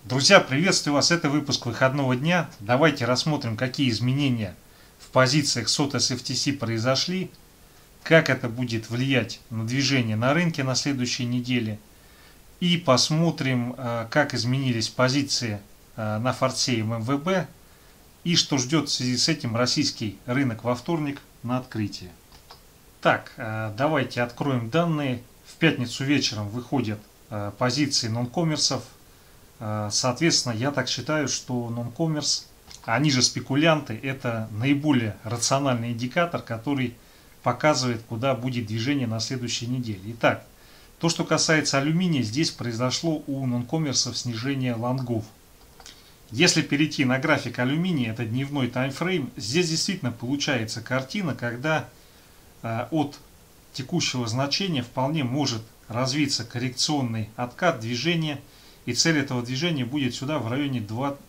Друзья, приветствую вас! Это выпуск выходного дня. Давайте рассмотрим, какие изменения в позициях SOT SFTC произошли, как это будет влиять на движение на рынке на следующей неделе. И посмотрим, как изменились позиции на форсе и ММВБ и что ждет в связи с этим российский рынок во вторник на открытие. Так, давайте откроем данные. В пятницу вечером выходят позиции нонкоммерсов. Соответственно, я так считаю, что нонкоммерс, они же спекулянты, это наиболее рациональный индикатор, который показывает, куда будет движение на следующей неделе. Итак, то, что касается алюминия, здесь произошло у нонкоммерсов снижение лонгов. Если перейти на график алюминия, это дневной таймфрейм, здесь действительно получается картина, когда от текущего значения вполне может развиться коррекционный откат движения. И цель этого движения будет сюда в районе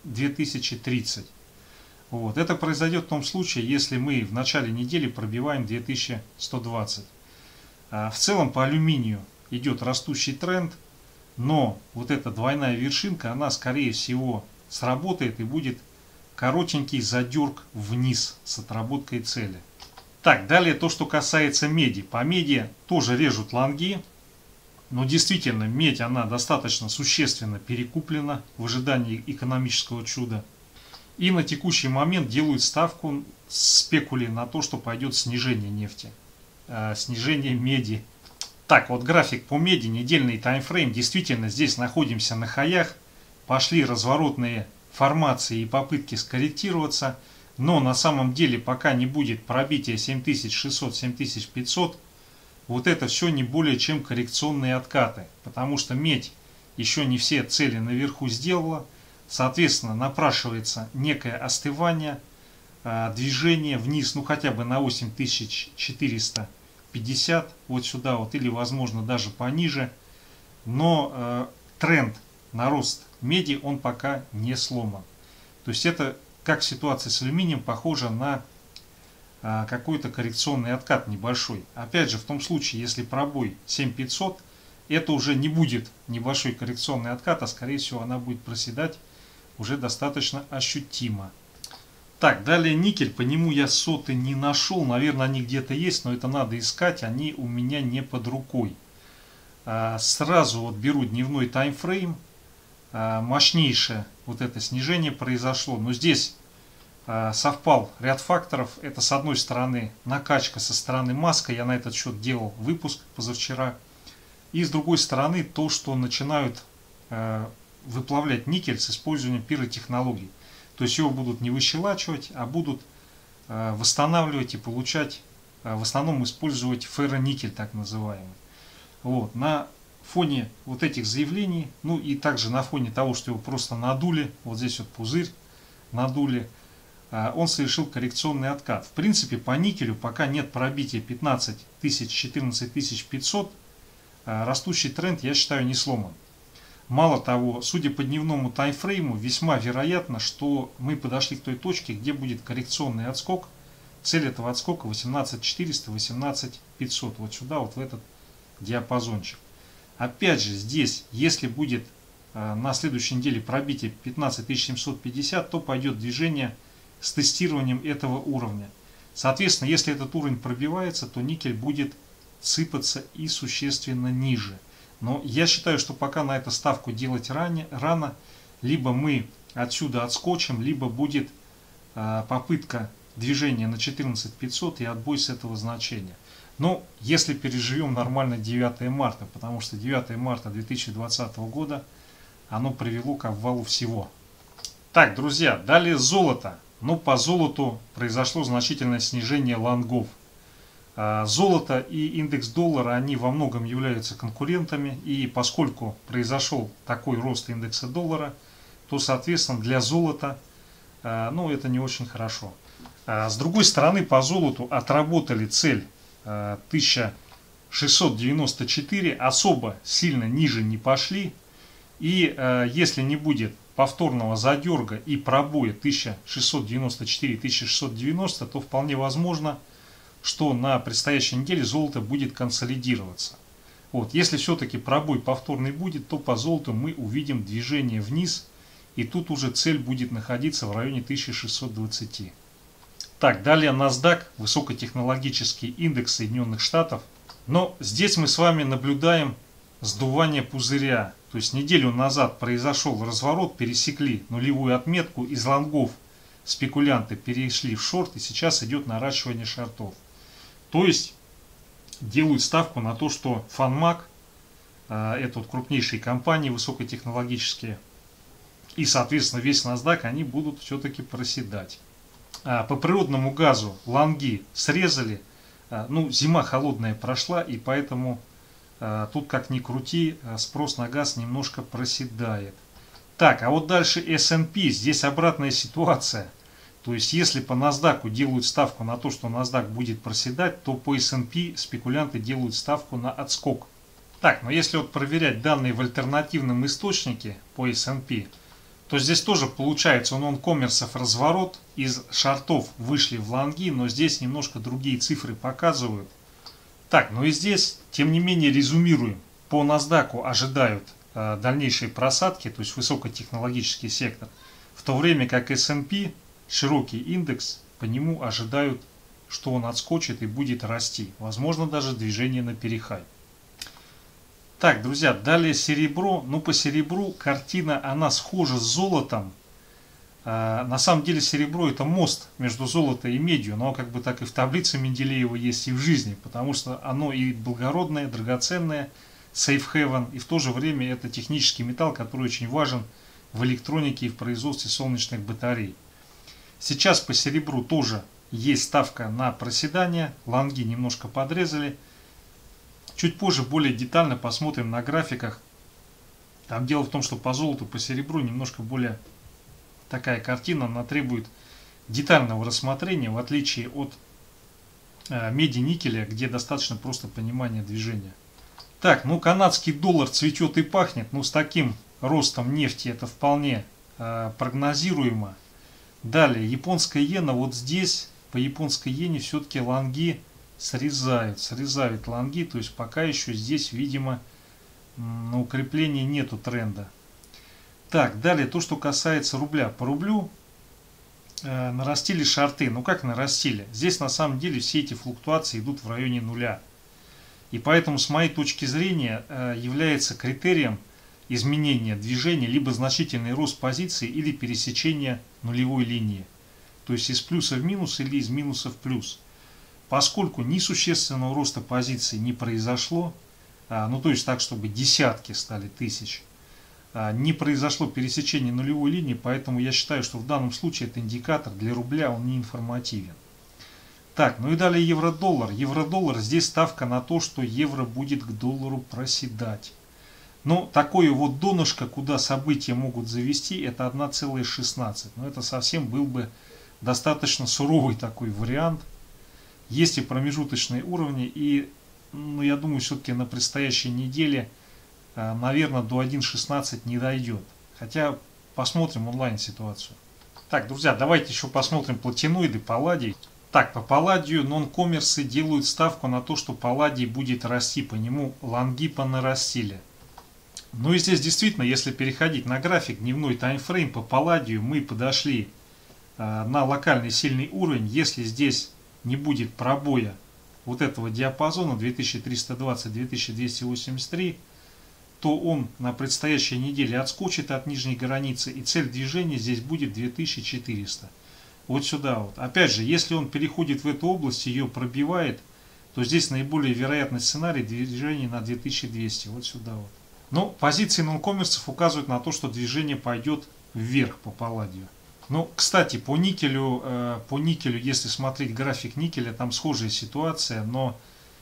2030. Вот. Это произойдет в том случае, если мы в начале недели пробиваем 2120. В целом по алюминию идет растущий тренд, но вот эта двойная вершинка, она скорее всего сработает и будет коротенький задерг вниз с отработкой цели. Так, далее то, что касается меди. По меди тоже режут лонги. Но действительно, медь, она достаточно существенно перекуплена в ожидании экономического чуда. И на текущий момент делают ставку спекули на то, что пойдет снижение нефти, снижение меди. Так, вот график по меди, недельный таймфрейм. Действительно, здесь находимся на хаях. Пошли разворотные формации и попытки скорректироваться. Но на самом деле, пока не будет пробития 7600-7500, вот это все не более чем коррекционные откаты, потому что медь еще не все цели наверху сделала, соответственно напрашивается некое остывание, движение вниз, ну хотя бы на 8450, вот сюда вот, или возможно даже пониже, но тренд на рост меди он пока не сломан. То есть это, как ситуация с алюминием, похожа на какой-то коррекционный откат небольшой. Опять же, в том случае, если пробой 7500, это уже не будет небольшой коррекционный откат, а скорее всего она будет проседать уже достаточно ощутимо. Так, далее никель, по нему я соты не нашел, наверное они где-то есть, но это надо искать, они у меня не под рукой. Сразу вот беру дневной таймфрейм, мощнейшее вот это снижение произошло, но здесь совпал ряд факторов. Это с одной стороны накачка со стороны Маска, я на этот счет делал выпуск позавчера. И с другой стороны то, что начинают выплавлять никель с использованием пиротехнологий. То есть его будут не выщелачивать, а будут восстанавливать и получать, в основном использовать ферроникель так называемый. Вот. На фоне вот этих заявлений, ну и также на фоне того, что его просто надули, вот здесь вот пузырь надули, он совершил коррекционный откат. В принципе, по никелю пока нет пробития 15 тысяч, 14 500, растущий тренд, я считаю, не сломан. Мало того, судя по дневному таймфрейму, весьма вероятно, что мы подошли к той точке, где будет коррекционный отскок. Цель этого отскока 18400, 18500, вот сюда, вот в этот диапазончик. Опять же, здесь, если будет на следующей неделе пробитие 15 750, то пойдет движение с тестированием этого уровня. Соответственно, если этот уровень пробивается, то никель будет сыпаться и существенно ниже. Но я считаю, что пока на это ставку делать рано, либо мы отсюда отскочим, либо будет попытка движения на 14500 и отбой с этого значения. Но если переживем нормально 9 марта, потому что 9 марта 2020 года оно привело к обвалу всего. Так, друзья, далее золото. Но по золоту произошло значительное снижение лонгов. Золото и индекс доллара, они во многом являются конкурентами. И поскольку произошел такой рост индекса доллара, то, соответственно, для золота, ну, это не очень хорошо. С другой стороны, по золоту отработали цель 1694, особо сильно ниже не пошли. И если не будет повторного задерга и пробоя 1694-1690, то вполне возможно, что на предстоящей неделе золото будет консолидироваться. Вот, если все-таки пробой повторный будет, то по золоту мы увидим движение вниз И тут уже цель будет находиться в районе 1620. Так, далее NASDAQ, высокотехнологический индекс Соединенных Штатов. Но здесь мы с вами наблюдаем сдувание пузыря. То есть неделю назад произошел разворот, пересекли нулевую отметку, из лонгов спекулянты перешли в шорт, и сейчас идет наращивание шортов. То есть делают ставку на то, что FANMAC, это вот крупнейшие компании высокотехнологические, и соответственно весь NASDAQ, они будут все-таки проседать. По природному газу лонги срезали, ну зима холодная прошла, и поэтому тут как ни крути, спрос на газ немножко проседает. Так, а вот дальше S&P, здесь обратная ситуация. То есть, если по NASDAQ делают ставку на то, что NASDAQ будет проседать, то по S&P спекулянты делают ставку на отскок. Так, но если вот проверять данные в альтернативном источнике по S&P, то здесь тоже получается у нон-коммерсов разворот, из шортов вышли в лонги, но здесь немножко другие цифры показывают. Так, ну и здесь, тем не менее, резюмируем. По NASDAQ ожидают дальнейшие просадки, то есть высокотехнологический сектор, в то время как S&P, широкий индекс, по нему ожидают, что он отскочит и будет расти. Возможно, даже движение на перехай. Так, друзья, далее серебро. Ну, по серебру картина, она схожа с золотом. На самом деле серебро это мост между золотом и медью, но как бы так и в таблице Менделеева есть и в жизни, потому что оно и благородное, драгоценное, safe haven, и в то же время это технический металл, который очень важен в электронике и в производстве солнечных батарей. Сейчас по серебру тоже есть ставка на проседание, лонги немножко подрезали. Чуть позже более детально посмотрим на графиках. Там дело в том, что по золоту, по серебру немножко более такая картина, она требует детального рассмотрения, в отличие от меди, никеля, где достаточно просто понимания движения. Так, ну канадский доллар цветет и пахнет, ну с таким ростом нефти это вполне прогнозируемо. Далее, японская иена, вот здесь по японской иене все-таки лонги срезают лонги, то есть пока еще здесь, видимо, на укрепление нету тренда. Так, далее, то, что касается рубля. По рублю нарастили шорты. Ну как нарастили? Здесь на самом деле все эти флуктуации идут в районе нуля. И поэтому, с моей точки зрения, является критерием изменения движения либо значительный рост позиции, или пересечение нулевой линии. То есть из плюса в минус или из минуса в плюс. Поскольку ни существенного роста позиций не произошло, ну то есть так, чтобы десятки стали тысяч, не произошло пересечение нулевой линии, поэтому я считаю, что в данном случае это индикатор для рубля, он не информативен. Так, ну и далее евро-доллар. Евро-доллар, здесь ставка на то, что евро будет к доллару проседать. Но такое вот донышко, куда события могут завести, это 1,16. Но это совсем был бы достаточно суровый такой вариант. Есть и промежуточные уровни, и ну, я думаю, все-таки на предстоящей неделе, наверное, до 1,16 не дойдет. Хотя посмотрим онлайн ситуацию. Так, друзья, давайте еще посмотрим платиноиды, палладий. Так, по палладию нон-коммерсы делают ставку на то, что палладий будет расти, по нему лонги понарастили. Ну и здесь действительно, если переходить на график, дневной таймфрейм по палладию, мы подошли на локальный сильный уровень. Если здесь не будет пробоя вот этого диапазона 2320-2283, то он на предстоящей неделе отскочит от нижней границы, и цель движения здесь будет 2400. Вот сюда вот. Опять же, если он переходит в эту область, ее пробивает, то здесь наиболее вероятный сценарий движения на 2200. Вот сюда вот. Но позиции нон-коммерсов указывают на то, что движение пойдет вверх по палладию. Ну, кстати, по никелю, если смотреть график никеля, там схожая ситуация, но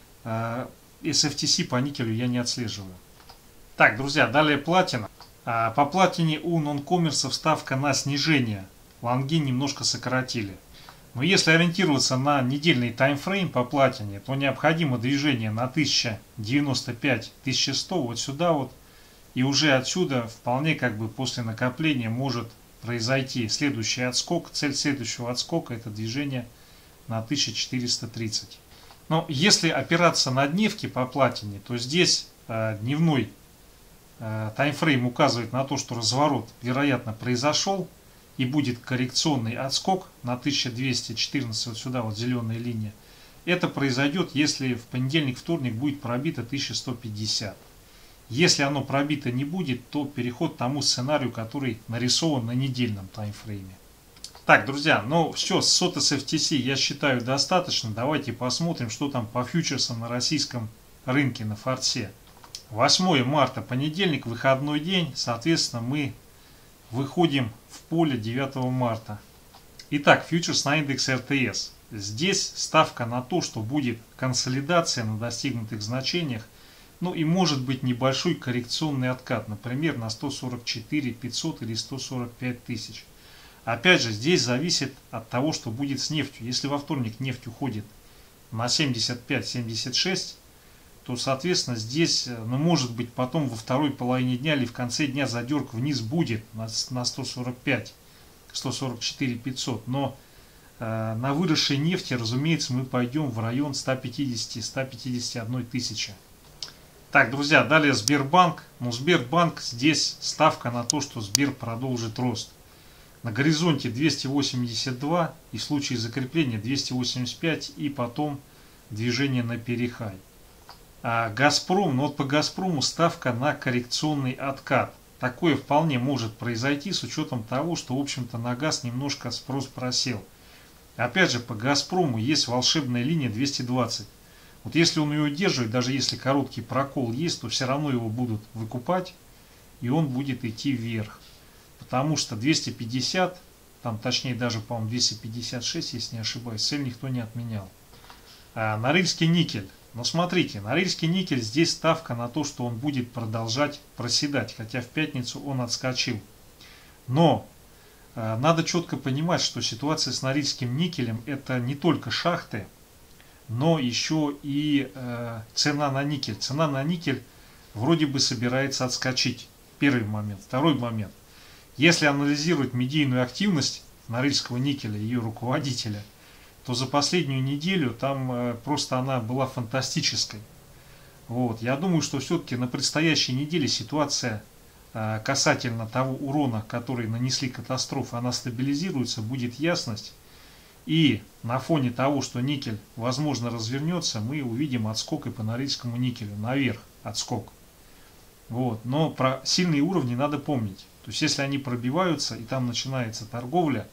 SFTC по никелю я не отслеживаю. Так, друзья, далее платина. По платине у нон-коммерсов ставка на снижение. Лонги немножко сократили. Но если ориентироваться на недельный таймфрейм по платине, то необходимо движение на 1095-1100, вот сюда вот. И уже отсюда вполне как бы после накопления может произойти следующий отскок. Цель следующего отскока — это движение на 1430. Но если опираться на дневки по платине, то здесь дневной таймфрейм указывает на то, что разворот, вероятно, произошел и будет коррекционный отскок на 1214, вот сюда вот зеленая линия. Это произойдет, если в понедельник, вторник будет пробито 1150. Если оно пробито не будет, то переход к тому сценарию, который нарисован на недельном таймфрейме. Так, друзья, ну все, с SOTOS FTC я считаю достаточно. Давайте посмотрим, что там по фьючерсам на российском рынке на Форсе. 8 марта, понедельник, выходной день, соответственно, мы выходим в поле 9 марта. Итак, фьючерс на индекс РТС. Здесь ставка на то, что будет консолидация на достигнутых значениях, ну и может быть небольшой коррекционный откат, например, на 144 500 или 145 тысяч. Опять же, здесь зависит от того, что будет с нефтью. Если во вторник нефть уходит на 75-76, то, соответственно, здесь, ну, может быть, потом во второй половине дня или в конце дня задерг вниз будет на 145, 144 500. Но на выросшей нефти, разумеется, мы пойдем в район 150-151 тысячи. Так, друзья, далее Сбербанк. Но Сбербанк, здесь ставка на то, что Сбер продолжит рост. На горизонте 282 и в случае закрепления 285 и потом движение на перехай. А Газпром, ну вот по Газпрому ставка на коррекционный откат. Такое вполне может произойти с учетом того, что, в общем-то, на газ немножко спрос просел. Опять же, по Газпрому есть волшебная линия 220. Вот если он ее удерживает, даже если короткий прокол есть, то все равно его будут выкупать, и он будет идти вверх. Потому что 250, там точнее даже, по-моему, 256, если не ошибаюсь, цель никто не отменял. А Норильский никель. Но смотрите, Норильский никель, здесь ставка на то, что он будет продолжать проседать, хотя в пятницу он отскочил. Но надо четко понимать, что ситуация с Норильским никелем это не только шахты, но еще и цена на никель. Цена на никель вроде бы собирается отскочить. Первый момент. Второй момент. Если анализировать медийную активность Норильского никеля и ее руководителя, то за последнюю неделю там просто она была фантастической. Вот. Я думаю, что все-таки на предстоящей неделе ситуация касательно того урона, который нанесли катастрофы, она стабилизируется, будет ясность. И на фоне того, что никель возможно развернется, мы увидим отскок и по Норильскому никелю, наверх отскок. Вот. Но про сильные уровни надо помнить. То есть если они пробиваются и там начинается торговля,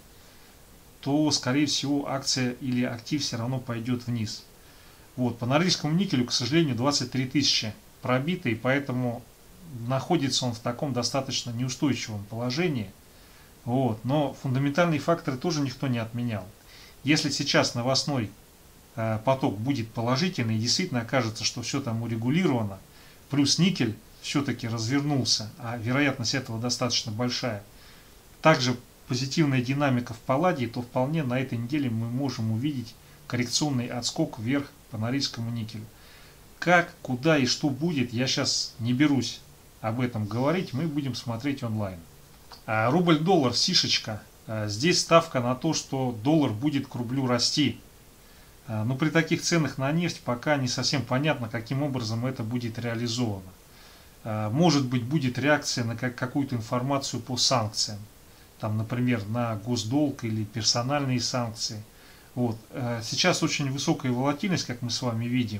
то скорее всего акция или актив все равно пойдет вниз. Вот. По Норильскому никелю, к сожалению, 23 тысячи пробиты, и поэтому находится он в таком достаточно неустойчивом положении. Вот. Но фундаментальные факторы тоже никто не отменял. Если сейчас новостной поток будет положительный, и действительно окажется, что все там урегулировано, плюс никель все-таки развернулся, а вероятность этого достаточно большая, также позитивная динамика в палладии, то вполне на этой неделе мы можем увидеть коррекционный отскок вверх по Норильскому никелю. Как, куда и что будет, я сейчас не берусь об этом говорить, мы будем смотреть онлайн. Рубль-доллар, сишечка. Здесь ставка на то, что доллар будет к рублю расти. Но при таких ценах на нефть пока не совсем понятно, каким образом это будет реализовано. Может быть, будет реакция на какую-то информацию по санкциям. Там, например, на госдолг или персональные санкции. Вот. Сейчас очень высокая волатильность, как мы с вами видим.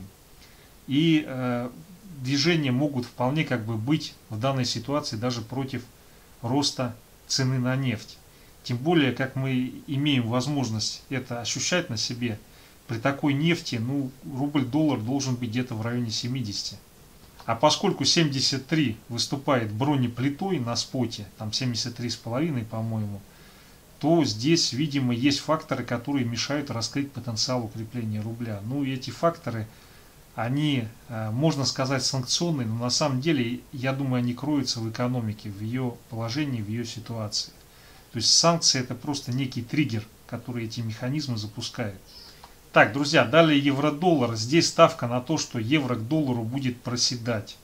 И движения могут вполне как бы быть в данной ситуации даже против роста цены на нефть. Тем более, как мы имеем возможность это ощущать на себе, при такой нефти, ну, рубль-доллар должен быть где-то в районе 70. А поскольку 73 выступает бронеплитой на споте, там 73,5, по-моему, то здесь, видимо, есть факторы, которые мешают раскрыть потенциал укрепления рубля. Ну и эти факторы, они, можно сказать, санкционные, но на самом деле, я думаю, они кроются в экономике, в ее положении, в ее ситуации. То есть санкции это просто некий триггер, который эти механизмы запускает. Так, друзья, далее евро-доллар. Здесь ставка на то, что евро к доллару будет проседать.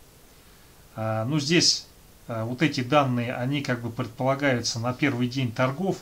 Ну, здесь вот эти данные, они как бы предполагаются на первый день торгов.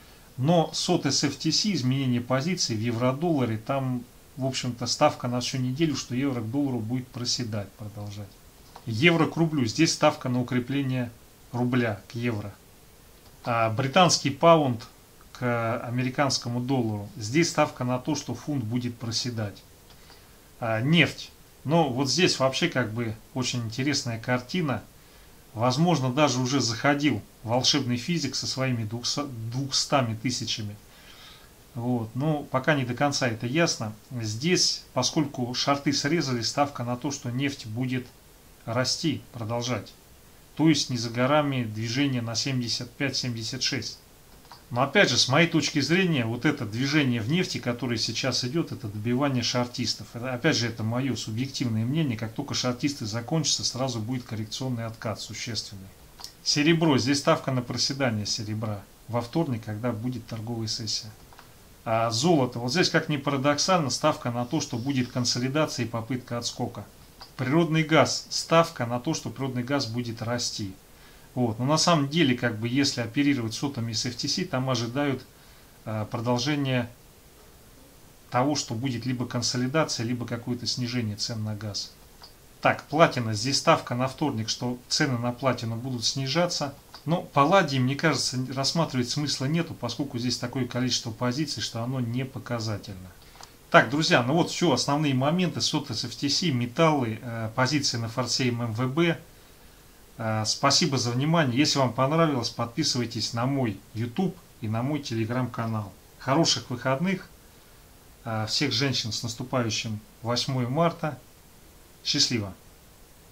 Но SOTOS FTC, изменение позиции в евро-долларе, там, в общем-то, ставка на всю неделю, что евро к доллару будет проседать, продолжать. Евро к рублю. Здесь ставка на укрепление рубля к евро. А британский паунд к американскому доллару. Здесь ставка на то, что фунт будет проседать. Нефть. Но вот здесь вообще как бы очень интересная картина. Возможно, даже уже заходил волшебный физик со своими 200 тысячами. Вот. Но пока не до конца это ясно. Здесь, поскольку шорты срезали, ставка на то, что нефть будет расти, продолжать. То есть не за горами движение на 75-76. Но опять же, с моей точки зрения, вот это движение в нефти, которое сейчас идет, это добивание шортистов. Опять же, это мое субъективное мнение. Как только шортисты закончатся, сразу будет коррекционный откат существенный. Серебро. Здесь ставка на проседание серебра во вторник, когда будет торговая сессия. А золото. Вот здесь, как ни парадоксально, ставка на то, что будет консолидация и попытка отскока. Природный газ. Ставка на то, что природный газ будет расти. Вот. Но на самом деле, как бы, если оперировать сотами с FTC, там ожидают продолжения того, что будет либо консолидация, либо какое-то снижение цен на газ. Так, платина. Здесь ставка на вторник, что цены на платину будут снижаться. Но палладий, мне кажется, рассматривать смысла нету, поскольку здесь такое количество позиций, что оно не показательно. Так, друзья, ну вот все, основные моменты. соты с FTC, металлы, позиции на форсе МВБ. Спасибо за внимание. Если вам понравилось, подписывайтесь на мой YouTube и на мой телеграм-канал. Хороших выходных. Всех женщин с наступающим 8 марта. Счастливо!